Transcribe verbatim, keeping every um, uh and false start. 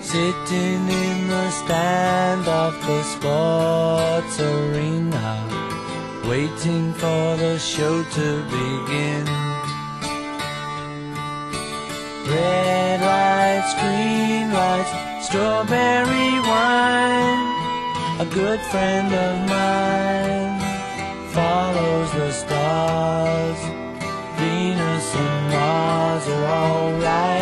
sitting in the stand of the sports arena, waiting for the show to begin. Red lights, green lights, strawberry wine. A good friend of mine follows the stars. Venus and Mars are all right.